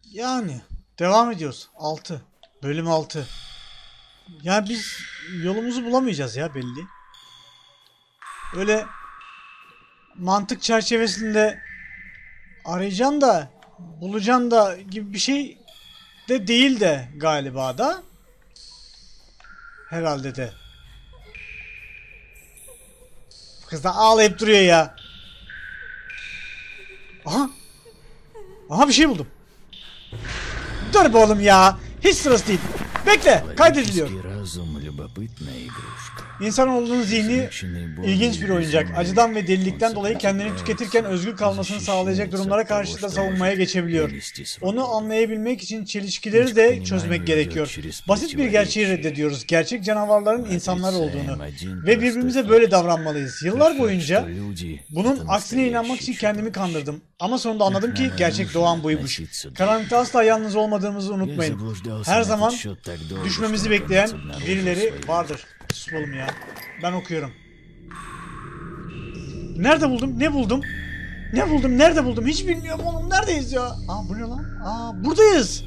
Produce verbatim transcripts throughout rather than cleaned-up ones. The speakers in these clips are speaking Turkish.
Yani devam ediyoruz. altı. Bölüm altı. Yani biz yolumuzu bulamayacağız ya belli. Öyle mantık çerçevesinde arayacaksın da bulacaksın da gibi bir şey de değil de galiba da. Herhalde de. Kız da ağlayıp duruyor ya. Aha. Aha bir şey buldum. Dur be oğlum ya. Hiç sırası değil. Bekle. Kaydediliyor. İnsanoğlunun zihni ilginç bir oyuncak. Acıdan ve delilikten dolayı kendini tüketirken özgür kalmasını sağlayacak durumlara karşı da savunmaya geçebiliyor. Onu anlayabilmek için çelişkileri de çözmek gerekiyor. Basit bir gerçeği reddediyoruz. Gerçek canavarların insanlar olduğunu. Ve birbirimize böyle davranmalıyız. Yıllar boyunca bunun aksine inanmak için kendimi kandırdım. Ama sonunda anladım ki gerçek doğan buymuş. Karanlıkta asla yalnız olmadığımızı unutmayın. Her zaman düşmemizi bekleyen birileri vardır. Sus oğlum ya. Ben okuyorum. Nerede buldum? Ne buldum? Ne buldum? Nerede buldum? Hiç bilmiyorum oğlum. Neredeyiz ya? Aa bu ne lan? Aa buradayız.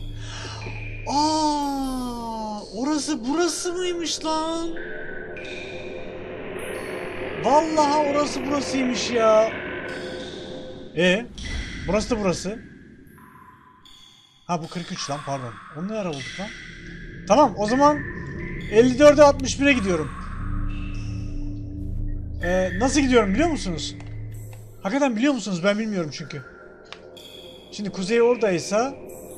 Aa orası burası mıymış lan? Vallahi orası burasıymış ya. E burası da burası. Ha bu kırk üç lan pardon. Onu ne ara bulduk lan? Tamam o zaman elli dörde altmış bire gidiyorum. Ee, nasıl gidiyorum biliyor musunuz? Hakikaten biliyor musunuz? Ben bilmiyorum çünkü. Şimdi kuzey oradaysa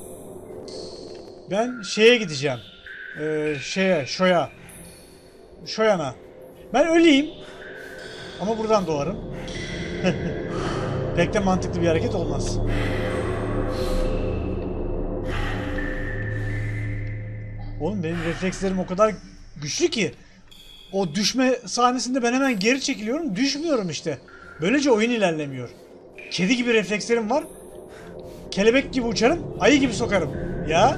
ben şeye gideceğim. Ee, şeye, şoya. Şoyana. Ben öleyim. Ama buradan doğarım. Pek de mantıklı bir hareket olmaz. Oğlum benim reflekslerim o kadar güçlü ki o düşme sahnesinde ben hemen geri çekiliyorum. Düşmüyorum işte. Böylece oyun ilerlemiyor. Kedi gibi reflekslerim var. Kelebek gibi uçarım. Ayı gibi sokarım. Ya.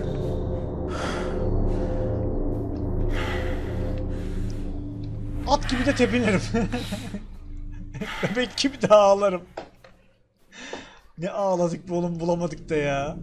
At gibi de tepinirim. Bebek gibi de ağlarım. Ne ağladık be oğlum bulamadık da ya.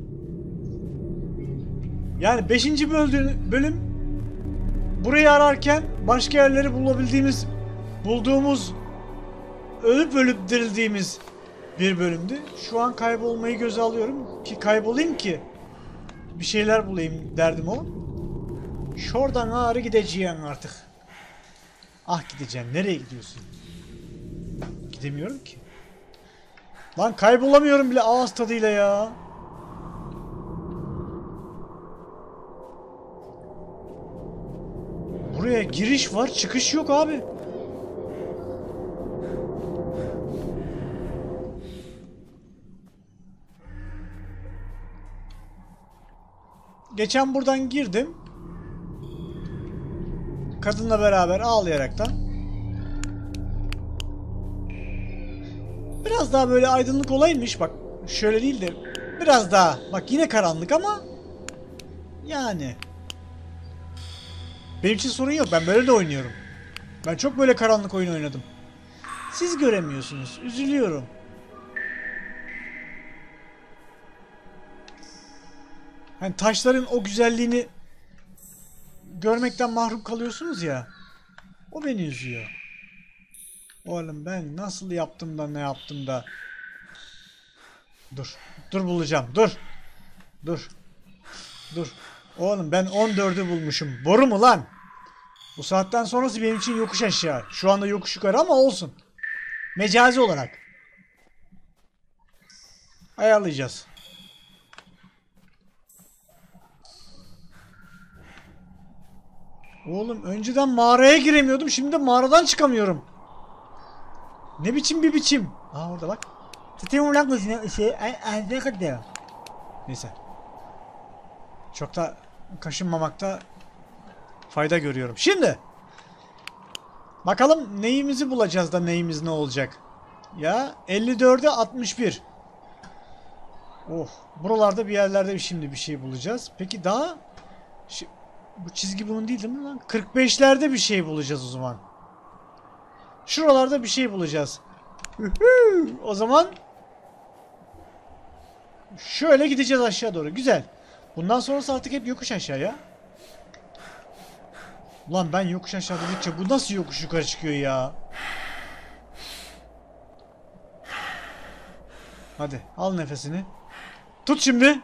Yani beşinci bölüm burayı ararken başka yerleri bulabildiğimiz, bulduğumuz, ölüp ölüp dirildiğimiz bir bölümdü. Şu an kaybolmayı göze alıyorum ki kaybolayım ki bir şeyler bulayım derdim o. Şuradan ağrı gideceğim artık. Ah gideceğim. Nereye gidiyorsun? Gidemiyorum ki. Lan kaybolamıyorum bile ağız tadıyla ya. Buraya giriş var, çıkış yok abi. Geçen buradan girdim. Kadınla beraber ağlayaraktan. Biraz daha böyle aydınlık olaymış. Bak şöyle değil de biraz daha. Bak yine karanlık ama yani. Benim için sorun yok. Ben böyle de oynuyorum. Ben çok böyle karanlık oyun oynadım. Siz göremiyorsunuz. Üzülüyorum. Hani taşların o güzelliğini görmekten mahrum kalıyorsunuz ya. O beni üzüyor. Oğlum ben nasıl yaptım da ne yaptım da. Dur. Dur bulacağım. Dur. Dur. Dur. Oğlum ben on dördü bulmuşum. Boru mu lan? Bu saatten sonrası benim için yokuş aşağı. Şu anda yokuş yukarı ama olsun. Mecazi olarak. Ayarlayacağız. Oğlum önceden mağaraya giremiyordum. Şimdi de mağaradan çıkamıyorum. Ne biçim bir biçim. Aa orada bak. Neyse. Çok da kaşınmamakta fayda görüyorum. Şimdi. Bakalım neyimizi bulacağız da neyimiz ne olacak. Ya elli dörde altmış bir. Oh. Buralarda bir yerlerde şimdi bir şey bulacağız. Peki daha bu çizgi bunun değil değil mi lan? kırk beşlerde bir şey bulacağız o zaman. Şuralarda bir şey bulacağız. O zaman Şöyle gideceğiz aşağı doğru. Güzel. Bundan sonrası artık hep yokuş aşağıya. Ulan ben yokuş aşağı dedikçe bu nasıl yokuş yukarı çıkıyor ya? Hadi al nefesini. Tut şimdi.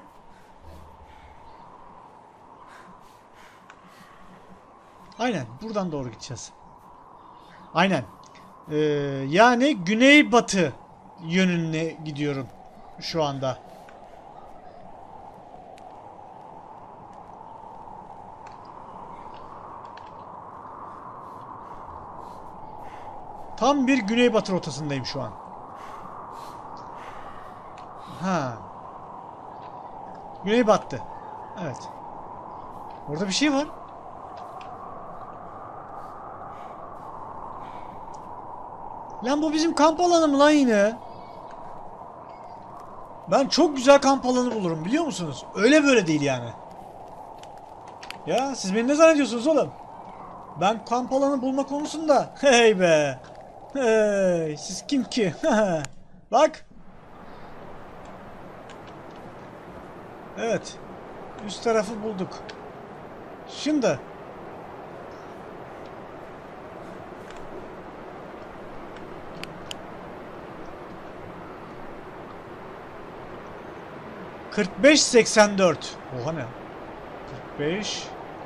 Aynen buradan doğru gideceğiz. Aynen. Ee, yani güneybatı yönüne gidiyorum şu anda. Tam bir güneybatı rotasındayım şu an. Ha. Güneybattı. Evet. Orada bir şey var. Lan bu bizim kamp alanı mı lan yine? Ben çok güzel kamp alanı bulurum biliyor musunuz? Öyle böyle değil yani. Ya siz beni ne zannediyorsunuz oğlum? Ben kamp alanı bulma konusunda hey be. Hey siz kim ki? Bak. Evet. Üst tarafı bulduk. Şimdi kırk beş seksen dört. Oha ne? kırk beş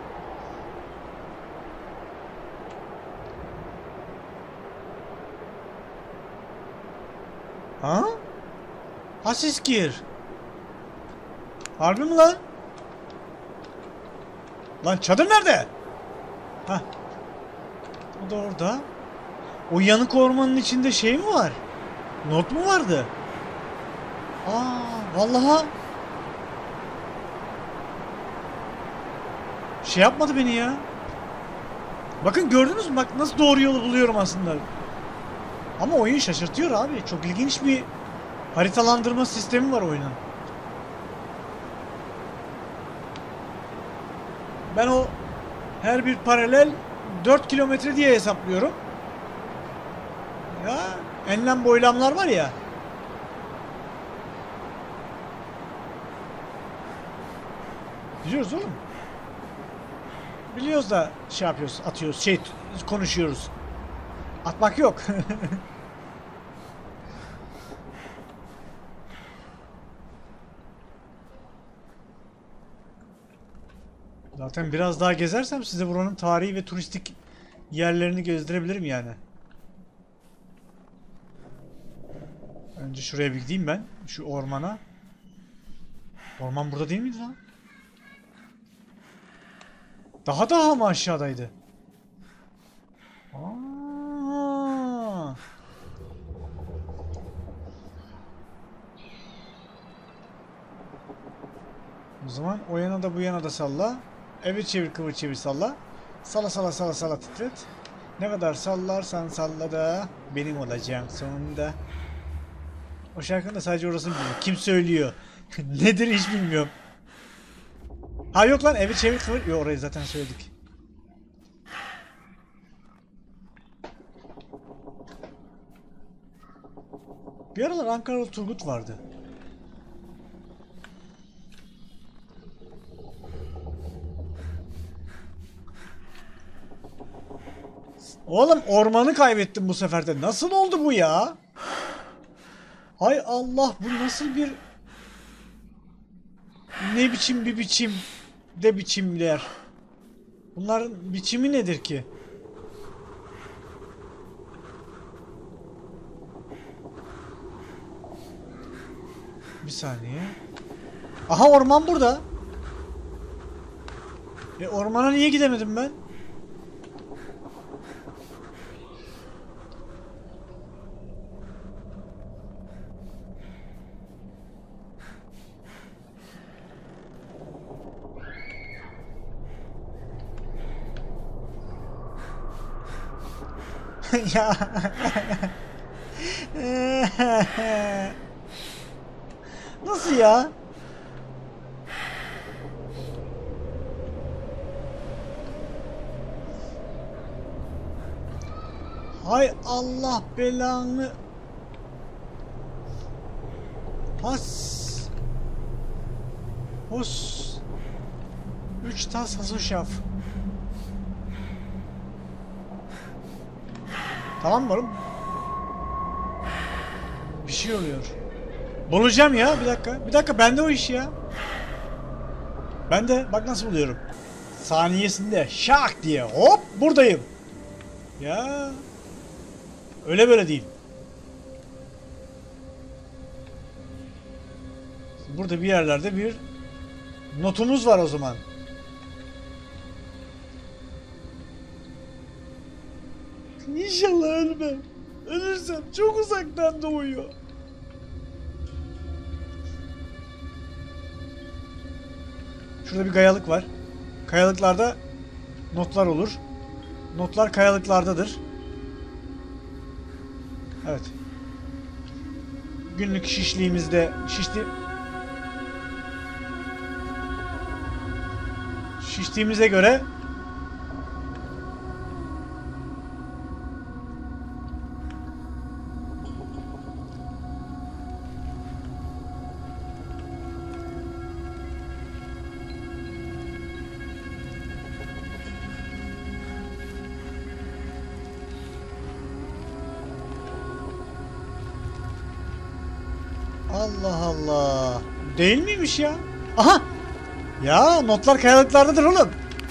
Ha? Hasiskir. Harbi mi lan? Lan çadır nerede? Hah. O da orada. O yanık ormanın içinde şey mi var? Not mu vardı? Aa, vallahi. Şey yapmadı beni ya. Bakın gördünüz mü? Bak nasıl doğru yolu buluyorum aslında. Ama oyun şaşırtıyor abi. Çok ilginç bir haritalandırma sistemi var oyunun. Ben o her bir paralel dört kilometre diye hesaplıyorum. Ya enlem boylamlar var ya. Biliyoruz oğlum. Biliyoruz da şey yapıyoruz, atıyoruz, şey konuşuyoruz. Atmak yok. Zaten biraz daha gezersem size buranın tarihi ve turistik yerlerini gezdirebilirim yani. Önce şuraya bir gideyim ben. Şu ormana. Orman burada değil miydi lan? Daha daha mı aşağıdaydı? Aa. O zaman o yana da bu yana da salla. Evet çevir kıvır çevir salla. Salla salla salla salla titret. Ne kadar sallarsan salla da benim olacağım sonunda. O şarkının da sadece orasını biliyorum. Kim söylüyor? Nedir hiç bilmiyorum. Ha yok lan evet çevir kıvır. Yok orayı zaten söyledik. Bir aralar Ankaralı Turgut vardı. Oğlum ormanı kaybettim bu sefer de. Nasıl oldu bu ya? Hay Allah bu nasıl bir... Ne biçim bir biçim de biçimler. Bunların biçimi nedir ki? Bir saniye. Aha orman burada. E ormana niye gidemedim ben? Ya. Nasıl ya? Hay Allah belanı. Has. Hos. Üç tas hasoşaf. Tamam mı oğlum? Bir şey oluyor. Bulacağım ya, bir dakika. Bir dakika, bende o iş ya. Ben de bak nasıl buluyorum. Saniyesinde şak diye hop buradayım. Ya. Öyle böyle değil. Burada bir yerlerde bir notumuz var o zaman. İnşallah ölmem. Ölürsem çok uzaktan doğuyor. Şurada bir kayalık var. Kayalıklarda notlar olur. Notlar kayalıklardadır. Evet. Günlük şişliğimizde şişti şiştiğimize göre Allah Allah. Değil miymiş ya? Aha! Ya notlar kayalıklardadır oğlum.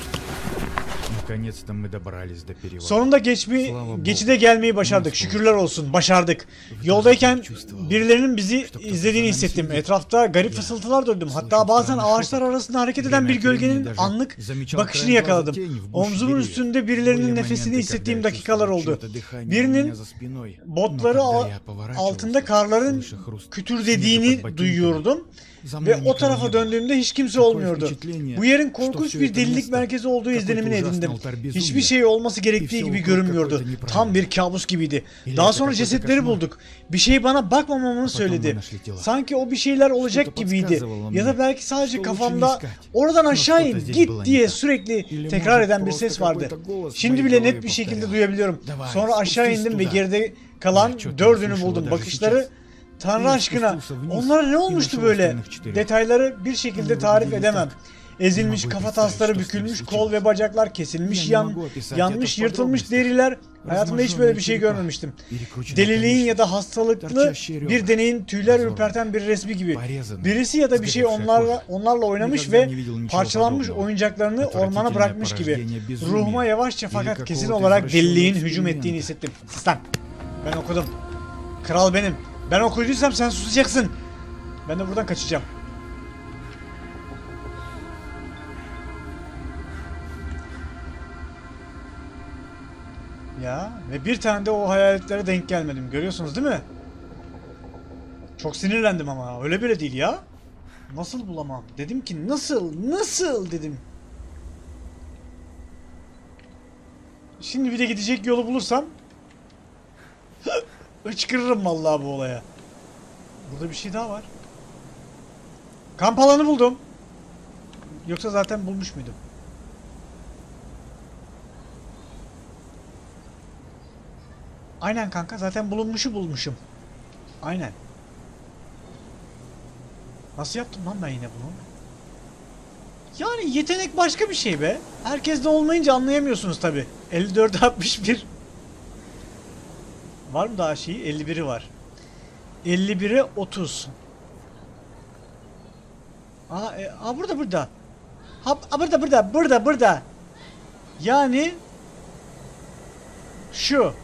Sonunda geçmi, geçide gelmeyi başardık. Şükürler olsun. Başardık. Yoldayken birilerinin bizi izlediğini hissettim. Etrafta garip fısıltılar duydum. Hatta bazen ağaçlar arasında hareket eden bir gölgenin anlık bakışını yakaladım. Omzumun üstünde birilerinin nefesini hissettiğim dakikalar oldu. Birinin botları altında karların kütürdediğini duyuyordum. Ve o tarafa döndüğümde hiç kimse olmuyordu. Bu yerin korkunç bir delilik merkezi olduğu izlenimini edindim. Hiçbir şey olması gerektiği gibi görünmüyordu. Tam bir kabus gibiydi. Daha sonra cesetleri bulduk. Bir şey bana bakmamamı söyledi. Sanki o bir şeyler olacak gibiydi. Ya da belki sadece kafamda oradan aşağı in, git diye sürekli tekrar eden bir ses vardı. Şimdi bile net bir şekilde duyabiliyorum. Sonra aşağı indim ve geride kalan dördünü buldum. Bakışları Tanrı aşkına onlara ne olmuştu böyle? Detayları bir şekilde tarif edemem. Ezilmiş kafatasları, bükülmüş kol ve bacaklar, kesilmiş yan, yanmış, yırtılmış deriler. Hayatımda hiç böyle bir şey görmemiştim. Deliliğin ya da hastalıklı bir deneyin tüyler ürperten bir resmi gibi. Birisi ya da bir şey onlarla onlarla oynamış ve parçalanmış oyuncaklarını ormana bırakmış gibi. Ruhuma yavaşça fakat kesin olarak deliliğin hücum ettiğini hissettim. Sen. Ben okudum. Kral benim. Ben okuduysam sen susacaksın. Ben de buradan kaçacağım. Ya ve bir tane de o hayaletlere denk gelmedim. Görüyorsunuz değil mi? Çok sinirlendim ama öyle böyle değil ya. Nasıl bulamam? Dedim ki nasıl? Nasıl dedim. Şimdi bir de gidecek yolu bulursam hıçkırırım vallahi bu olaya. Burada bir şey daha var. Kamp alanı buldum. Yoksa zaten bulmuş muydum? Aynen kanka, zaten bulunmuşu bulmuşum. Aynen. Nasıl yaptım lan ben yine bunu? Yani yetenek başka bir şey be. Herkes de olmayınca anlayamıyorsunuz tabi. elli dörde altmış bir. Var mı daha şeyi? elli biri var. elli bire otuz. Aa, e, aa burada burada. Ha, a, burada burada burada burada. Yani şu.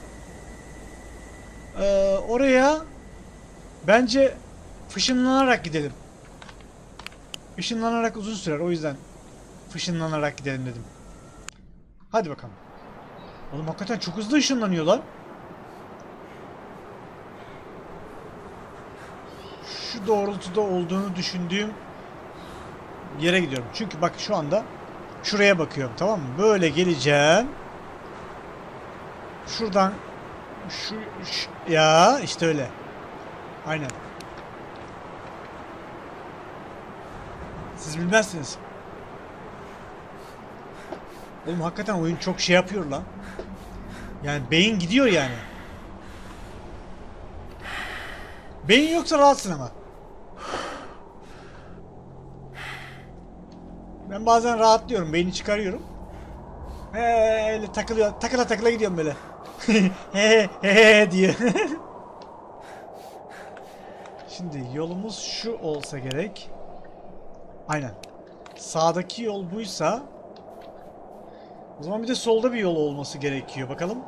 Ee, oraya bence fışınlanarak gidelim. Işınlanarak uzun sürer, o yüzden fışınlanarak gidelim dedim. Hadi bakalım. Oğlum hakikaten çok hızlı ışınlanıyor lan. Şu doğrultuda olduğunu düşündüğüm yere gidiyorum. Çünkü bak şu anda şuraya bakıyorum, tamam mı? Böyle geleceğim. Şuradan şu, şu ya işte öyle. Aynen. Siz bilmezsiniz. Oğlum hakikaten oyun çok şey yapıyor lan. Yani beyin gidiyor yani. Beyin yoksa rahatsın ama. Ben bazen rahatlıyorum. Beyni çıkarıyorum. He, öyle takılıyor. Takıla takıla gidiyorum böyle. he he he diye. Şimdi yolumuz şu olsa gerek. Aynen. Sağdaki yol buysa o zaman bir de solda bir yol olması gerekiyor. Bakalım.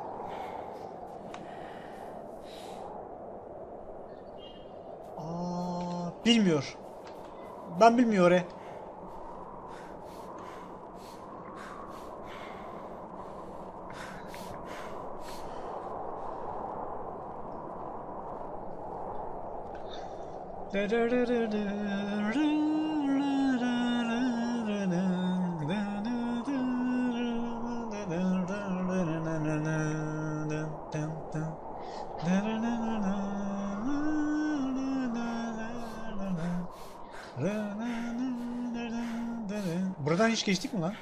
Aa, bilmiyor. Ben bilmiyorum. He. Buradan hiç geçtik mi lan?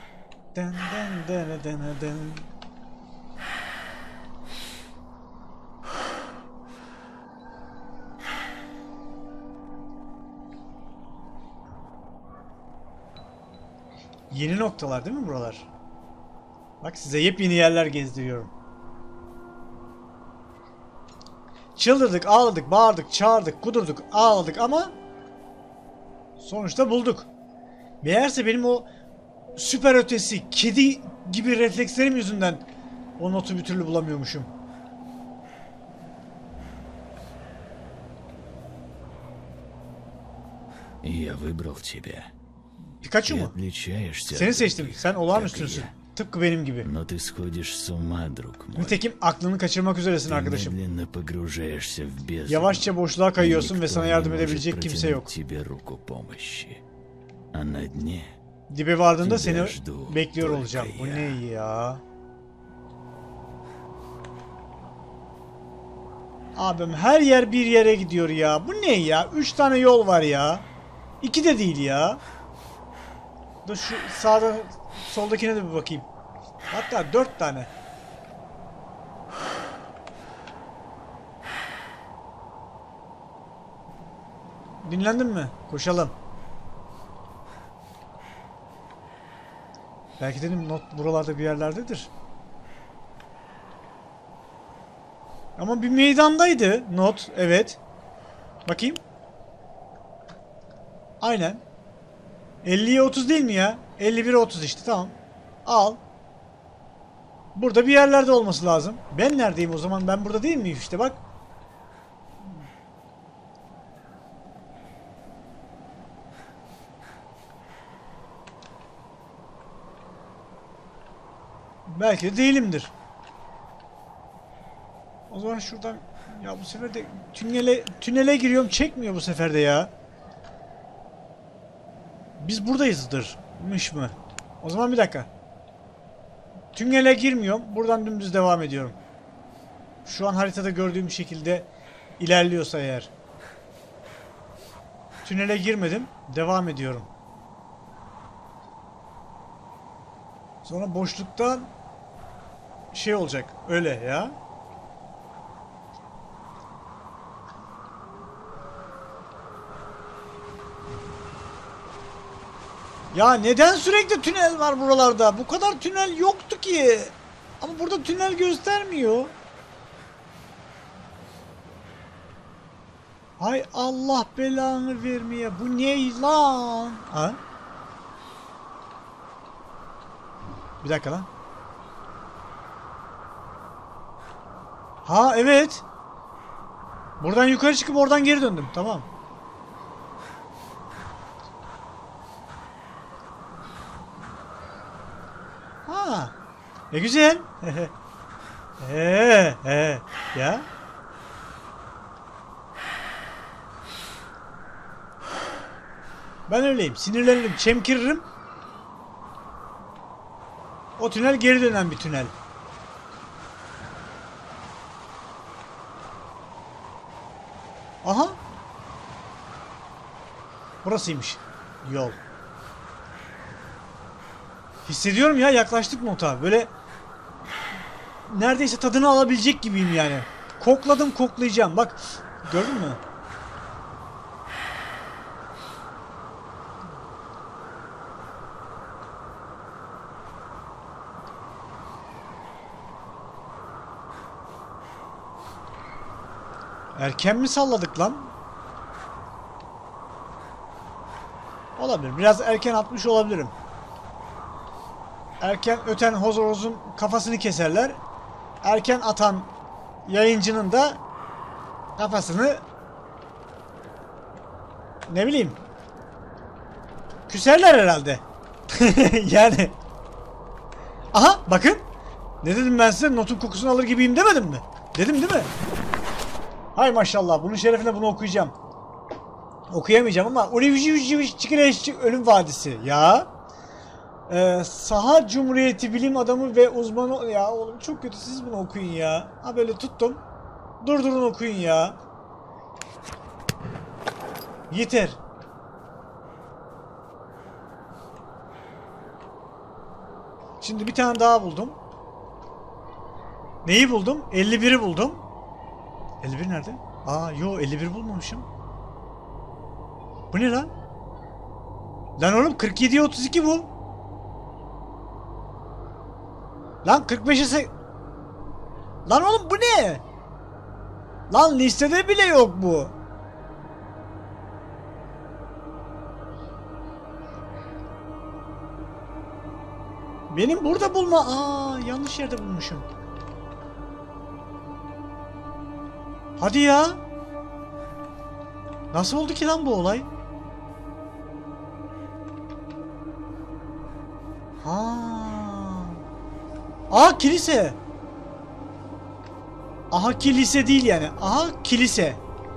Yeni noktalar değil mi buralar? Bak size yepyeni yerler gezdiriyorum. Çıldırdık, ağladık, bağırdık, çağırdık, kudurduk, ağladık ama sonuçta bulduk. Meğerse benim o süper ötesi, kedi gibi reflekslerim yüzünden o notu bir türlü bulamıyormuşum. Я выбрал тебя. Pikachu Ты mu? отличаешься Seni от seçtim. других, Sen как и olağanüstüsün. я. Tıpkı benim gibi. Но ты sходишь с ума, друг мой. Nitekim aklını kaçırmak üzeresin Ты arkadaşım. медленно погружаешься в бездну. Yavaşça boşluğa И kayıyorsun ve никто sana не yardım может edebilecek kimse yok. протянуть тебе руку помощи. А на дне Dibe vardığında тебя seni жду bekliyor только olacağım. Bu я. ne ya? Abim her yer bir yere gidiyor ya. Bu ne ya? Üç tane yol var ya. İki de değil ya. Dur şu sağda soldakine de bir bakayım. Hatta dört tane. Dinlendin mi? Koşalım. Belki dedim not buralarda bir yerlerdedir. Ama bir meydandaydı not. Evet. Bakayım. Aynen. elliye otuz değil mi ya? elli bire otuz işte, tamam. Al. Burada bir yerlerde olması lazım. Ben neredeyim o zaman? Ben burada değil miyim işte, bak. Belki de değilimdir. O zaman şuradan, ya bu sefer de tünele tünele giriyorum, çekmiyor bu sefer de ya. Biz buradayızdır.mış mı? O zaman bir dakika. Tünele girmiyorum. Buradan dümdüz devam ediyorum. Şu an haritada gördüğüm şekilde ilerliyorsa eğer. Tünele girmedim. Devam ediyorum. Sonra boşluktan şey olacak. Öyle ya. Ya neden sürekli tünel var buralarda? Bu kadar tünel yoktu ki. Ama burada tünel göstermiyor. Hay Allah belanı vermeye. Bu ne lan? Ha? Bir dakika lan. Ha evet. Buradan yukarı çıkıp oradan geri döndüm. Tamam. Ha. Ne güzel. He he ya. Ben öyleyim. Sinirlenirim, çemkiririm. O tünel geri dönen bir tünel. Aha. Burasıymış. Yol. Hissediyorum ya, yaklaştık nota. Böyle neredeyse tadını alabilecek gibiyim yani. Kokladım, koklayacağım. Bak, gördün mü? Erken mi salladık lan? Olabilir. Biraz erken atmış olabilirim. Erken öten hozorozun kafasını keserler. Erken atan yayıncının da kafasını ne bileyim küserler herhalde. Yani aha bakın, ne dedim ben size, notun kokusunu alır gibiyim demedim mi? Dedim değil mi? Hay maşallah, bunun şerefine bunu okuyacağım. Okuyamayacağım ama Ölüm Vadisi ya. Ee, Saha Cumhuriyeti bilim adamı ve uzmanı, ya oğlum çok kötü, siz bunu okuyun ya. Ha böyle tuttum. Durdurun okuyun ya. Yeter. Şimdi bir tane daha buldum. Neyi buldum? elli biri buldum. elli bir nerede? Aa yo, elli bir bulmamışım. Bu ne lan? Lan oğlum kırk yediye otuz iki bu. Lan kırk beşe se... Lan oğlum bu ne? Lan listede bile yok bu. Benim burada bulma... Aa yanlış yerde bulmuşum. Hadi ya. Nasıl oldu ki lan bu olay? Ha. Aa kilise. Aha kilise değil yani. Aha kilise.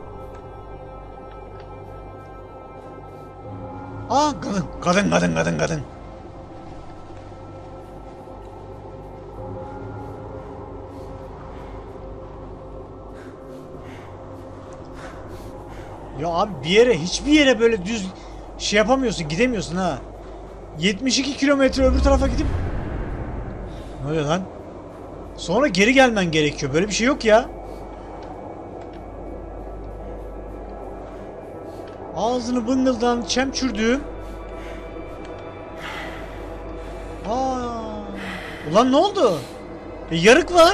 Aa kadın. Kadın kadın kadın kadın. Ya abi bir yere, hiçbir yere böyle düz şey yapamıyorsun, gidemiyorsun ha. yetmiş iki kilometre öbür tarafa gidip... Ne oluyor lan? Sonra geri gelmen gerekiyor. Böyle bir şey yok ya. Ağzını bıngıldan çemçürdüğüm... Aa, ulan ne oldu? E, yarık var.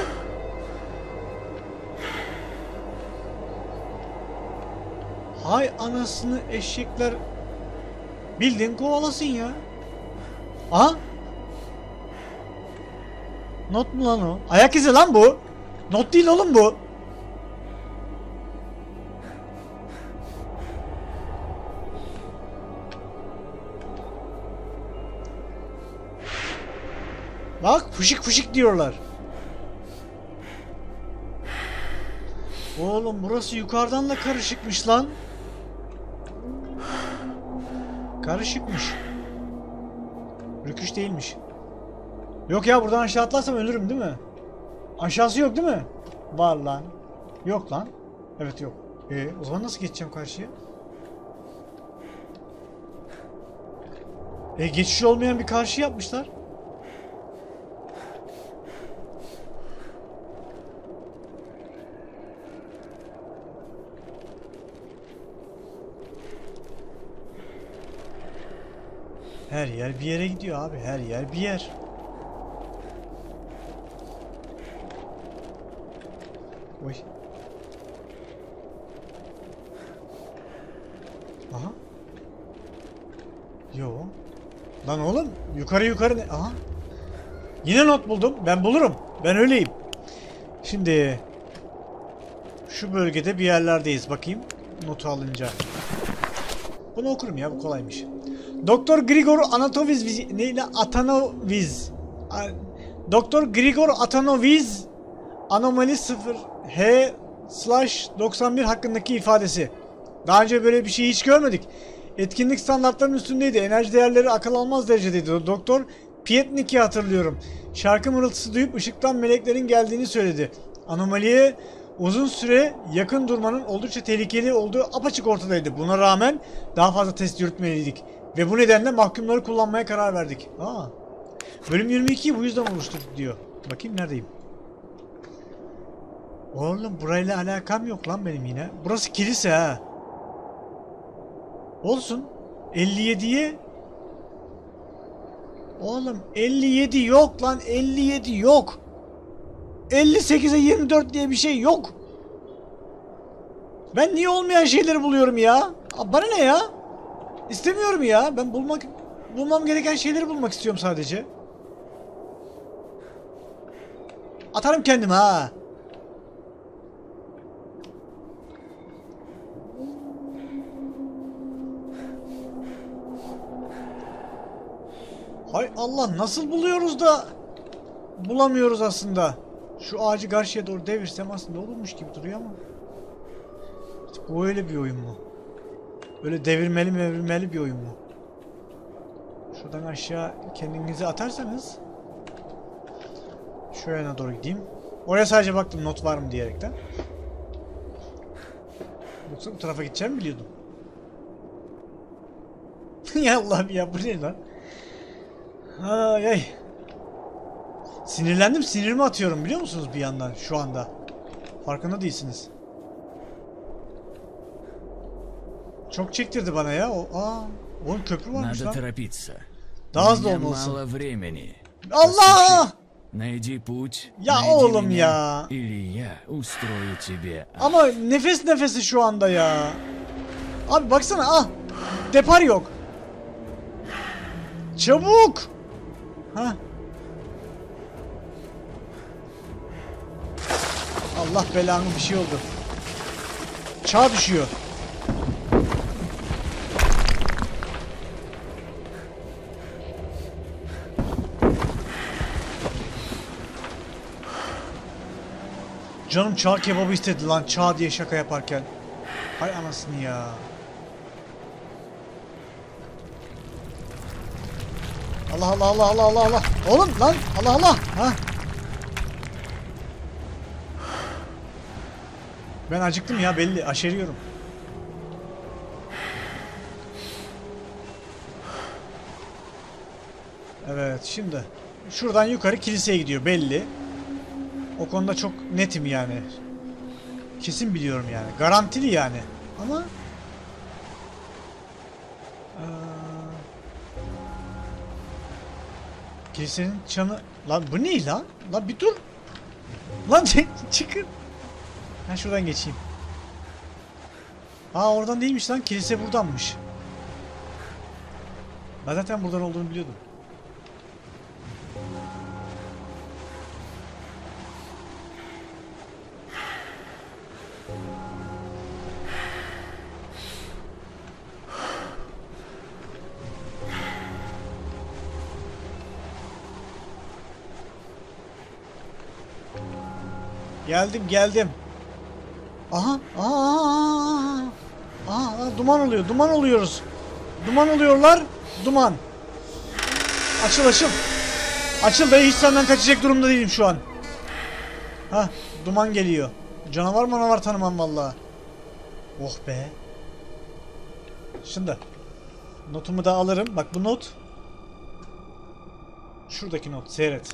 Hay anasını eşekler. Bildiğin kovalasın ya. Aha. Not mu lan o? Ayak izi lan bu. Not değil oğlum bu. Bak fışık fışık diyorlar. Oğlum burası yukarıdan da karışıkmış lan. Karışıkmış. Rüküş değilmiş. Yok ya, buradan aşağı atlarsam ölürüm değil mi? Aşağısı yok değil mi? Var lan. Yok lan. Evet yok. Ee, o zaman nasıl geçeceğim karşıya? E geçiş olmayan bir karşı yapmışlar. Her yer bir yere gidiyor abi. Her yer bir yer. Oy. Aha. Yo. Lan oğlum yukarı yukarı ne? Aha. Yine not buldum. Ben bulurum. Ben öyleyim. Şimdi şu bölgede bir yerlerdeyiz. Bakayım. Notu alınca. Bunu okurum ya. Bu kolaymış. Doktor Grigor Anatoviz neyle Atanoviz. Doktor Grigor Atanoviz anomali sıfır H slash doksan bir hakkındaki ifadesi. Daha önce böyle bir şey hiç görmedik. Etkinlik standartlarının üstündeydi. Enerji değerleri akıl almaz derecedeydi. Doktor Pietnik'i hatırlıyorum. Şarkı mırıltısı duyup ışıktan meleklerin geldiğini söyledi. Anomaliye uzun süre yakın durmanın oldukça tehlikeli olduğu apaçık ortadaydı. Buna rağmen daha fazla test yürütmeliydik. Ve bu nedenle mahkumları kullanmaya karar verdik. Aa, bölüm yirmi ikiyi bu yüzden oluşturduk diyor. Bakayım neredeyim? Oğlum burayla alakam yok lan benim yine. Burası kilise ha. Olsun. elli yediye... Oğlum elli yedi yok lan. elli yedi yok. elli sekize yirmi dört diye bir şey yok. Ben niye olmayan şeyleri buluyorum ya? Bana ne ya? İstemiyorum ya. Ben bulmak bulmam gereken şeyleri bulmak istiyorum sadece. Atarım kendimi ha. Hay Allah, nasıl buluyoruz da bulamıyoruz aslında. Şu ağacı karşıya doğru devirsem aslında olurmuş gibi duruyor ama. İşte bu öyle bir oyun mu? Öyle devirmeli mevirmeli bir oyun mu? Şuradan aşağı kendinizi atarsanız. Şu yana doğru gideyim. Oraya sadece baktım not var mı diyerekten. Yoksa bu tarafa gideceğimi biliyordum. Ya Allah'ım ya, bu ne lan? Ay ay. Sinirlendim, sinirimi atıyorum biliyor musunuz bir yandan şu anda. Farkında değilsiniz. Çok çektirdi bana ya. O, aa, oğlum köprü varmış lan. Daha hızlı olmalısın. Allah! Найди путь. Ya oğlum ya. Или я устрою тебе. Ama nefes nefesi şu anda ya. Abi baksana, ah. Depar yok. Çabuk. Ha. Allah belanı, bir şey oldu. Çağ düşüyor. Canım çağ kebabı istedi lan, çağ diye şaka yaparken. Hay anasını ya. Allah Allah Allah Allah Allah Allah. Oğlum lan, Allah Allah. Ha. Ben acıktım ya, belli, aşeriyorum. Evet, şimdi şuradan yukarı kiliseye gidiyor belli. O konuda çok netim yani. Kesin biliyorum yani. Garantili yani. Ama ee, kilisenin çanı... Lan bu ne lan? Lan bir dur. Lan çıkın. Ben şuradan geçeyim. Aa, oradan değilmiş lan. Kilise buradanmış. Ben zaten buradan olduğunu biliyordum. Geldim geldim. Aha, aa, aa, duman oluyor, duman oluyoruz. Duman oluyorlar, duman. Açıl açıl. Açıl dayı, hiç senden kaçacak durumda değilim şu an. Ha, duman geliyor. Canavar manavar tanımam vallahi. Oh be. Şimdi notumu da alırım. Bak bu not. Şuradaki not, seyret.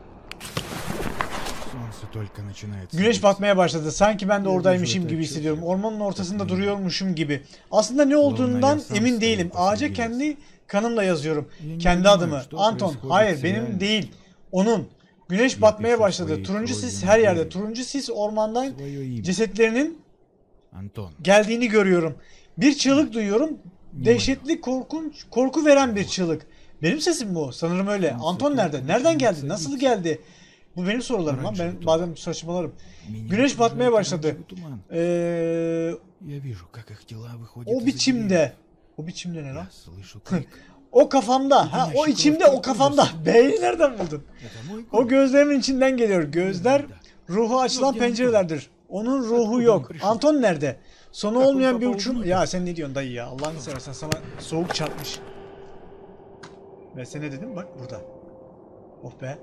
Güneş batmaya başladı. Sanki ben de oradaymışım gibi hissediyorum. Ormanın ortasında duruyormuşum gibi. Aslında ne olduğundan emin değilim. Ağaca kendi kanımla yazıyorum. Kendi adımı. Anton. Hayır, benim değil. Onun. Güneş batmaya başladı. Turuncu sis her yerde. Turuncu sis ormandan cesetlerinin geldiğini görüyorum. Bir çığlık duyuyorum. Dehşetli, korkunç, korku veren bir çığlık. Benim sesim bu. Sanırım öyle. Anton nerede? Nereden geldi? Nasıl geldi? Bu benim sorularım lan. Ben bazen saçmalarım. Güneş batmaya başladı. Ee, o biçimde. O biçimde ne lan? O kafamda. Ha, o içimde, o kafamda. Beyni nereden buldun? O gözlerimin içinden geliyor. Gözler ruhu açılan pencerelerdir. Onun ruhu yok. Anton nerede? Sonu olmayan bir uçurum. Ya sen ne diyorsun dayı ya? Allah'ını seversen, sana soğuk çarpmış. Ve sen ne dedim? Bak burada. Oh be.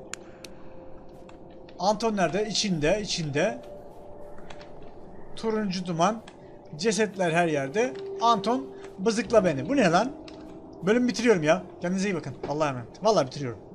Anton nerede? İçinde, içinde. Turuncu duman. Cesetler her yerde. Anton, bızıkla beni. Bu ne lan? Bölüm bitiriyorum ya. Kendinize iyi bakın. Allah'a emanet. Vallahi bitiriyorum.